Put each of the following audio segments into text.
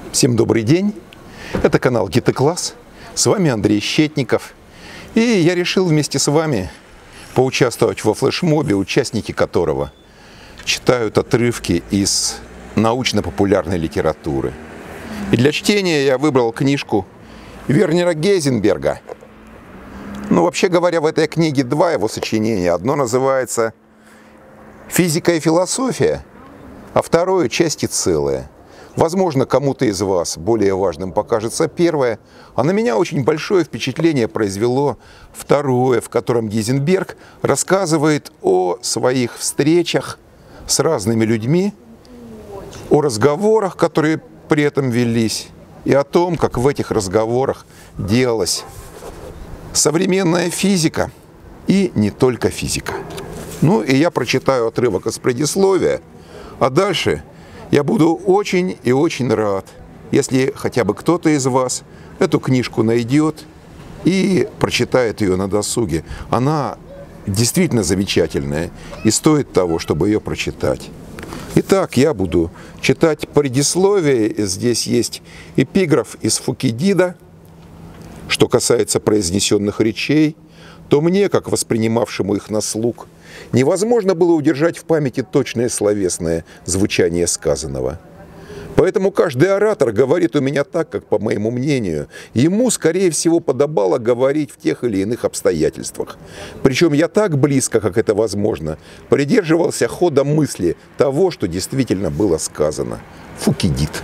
Всем добрый день! Это канал ГИТЭКласс. С вами Андрей Щетников. И я решил вместе с вами поучаствовать во флешмобе, участники которого читают отрывки из научно-популярной литературы. И для чтения я выбрал книжку Вернера Гейзенберга. Вообще говоря, в этой книге два его сочинения. Одно называется «Физика и философия», а второе «Части целое». Возможно, кому-то из вас более важным покажется первое, а на меня очень большое впечатление произвело второе, в котором Гейзенберг рассказывает о своих встречах с разными людьми, о разговорах, которые при этом велись, и о том, как в этих разговорах делалась современная физика и не только физика. И я прочитаю отрывок из предисловия, а дальше я буду очень и очень рад, если хотя бы кто-то из вас эту книжку найдет и прочитает ее на досуге. Она действительно замечательная и стоит того, чтобы ее прочитать. Итак, я буду читать предисловие. Здесь есть эпиграф из Фукидида. Что касается произнесенных речей, то мне, как воспринимавшему их на слух, невозможно было удержать в памяти точное словесное звучание сказанного. Поэтому каждый оратор говорит у меня так, как, по моему мнению, ему, скорее всего, подобало говорить в тех или иных обстоятельствах. Причем я так близко, как это возможно, придерживался хода мысли того, что действительно было сказано. Фукидид.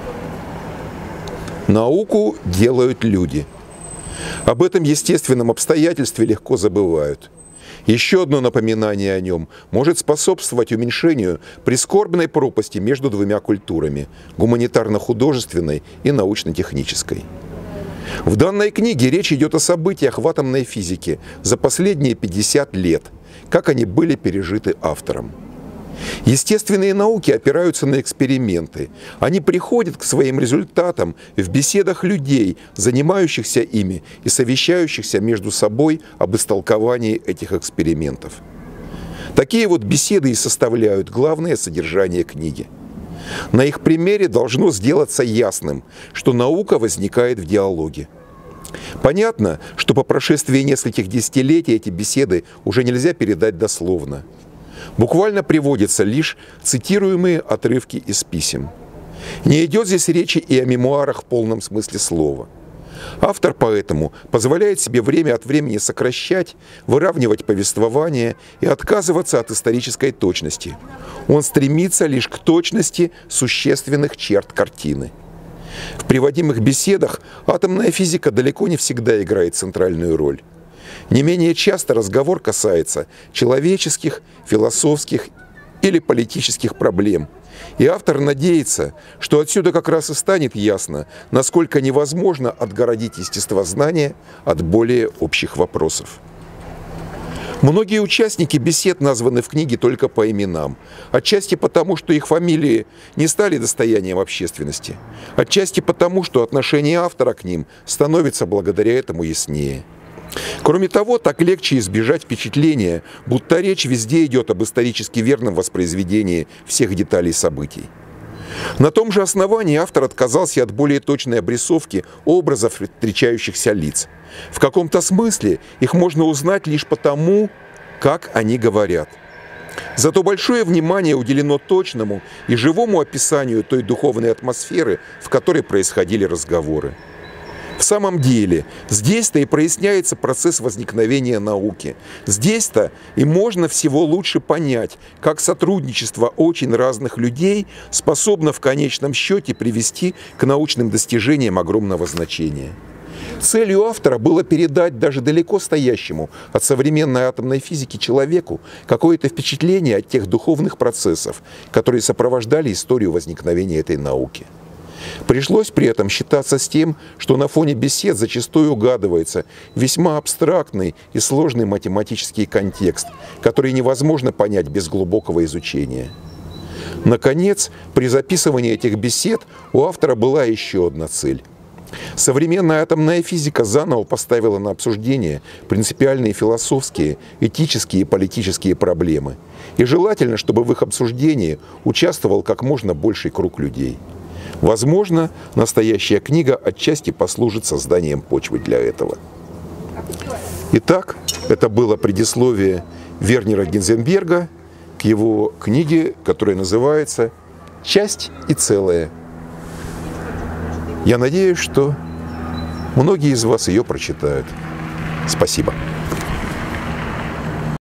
Науку делают люди. Об этом естественном обстоятельстве легко забывают. Еще одно напоминание о нем может способствовать уменьшению прискорбной пропасти между двумя культурами – гуманитарно-художественной и научно-технической. В данной книге речь идет о событиях в атомной физике за последние 50 лет, как они были пережиты автором. Естественные науки опираются на эксперименты. Они приходят к своим результатам в беседах людей, занимающихся ими и совещающихся между собой об истолковании этих экспериментов. Такие вот беседы и составляют главное содержание книги. На их примере должно сделаться ясным, что наука возникает в диалоге. Понятно, что по прошествии нескольких десятилетий эти беседы уже нельзя передать дословно. Буквально приводятся лишь цитируемые отрывки из писем. Не идет здесь речи и о мемуарах в полном смысле слова. Автор поэтому позволяет себе время от времени сокращать, выравнивать повествование и отказываться от исторической точности. Он стремится лишь к точности существенных черт картины. В приводимых беседах атомная физика далеко не всегда играет центральную роль. Не менее часто разговор касается человеческих, философских или политических проблем. И автор надеется, что отсюда как раз и станет ясно, насколько невозможно отгородить естествознание от более общих вопросов. Многие участники бесед названы в книге только по именам. Отчасти потому, что их фамилии не стали достоянием общественности. Отчасти потому, что отношение автора к ним становится благодаря этому яснее. Кроме того, так легче избежать впечатления, будто речь везде идет об исторически верном воспроизведении всех деталей событий. На том же основании автор отказался от более точной обрисовки образов встречающихся лиц. В каком-то смысле их можно узнать лишь потому, как они говорят. Зато большое внимание уделено точному и живому описанию той духовной атмосферы, в которой происходили разговоры. В самом деле, здесь-то и проясняется процесс возникновения науки. Здесь-то и можно всего лучше понять, как сотрудничество очень разных людей способно в конечном счете привести к научным достижениям огромного значения. Целью автора было передать даже далеко стоящему от современной атомной физики человеку какое-то впечатление от тех духовных процессов, которые сопровождали историю возникновения этой науки. Пришлось при этом считаться с тем, что на фоне бесед зачастую угадывается весьма абстрактный и сложный математический контекст, который невозможно понять без глубокого изучения. Наконец, при записывании этих бесед у автора была еще одна цель. Современная атомная физика заново поставила на обсуждение принципиальные философские, этические и политические проблемы. И желательно, чтобы в их обсуждении участвовал как можно больший круг людей. Возможно, настоящая книга отчасти послужит созданием почвы для этого. Итак, это было предисловие Вернера Гинзенберга к его книге, которая называется «Часть и целое». Я надеюсь, что многие из вас ее прочитают. Спасибо.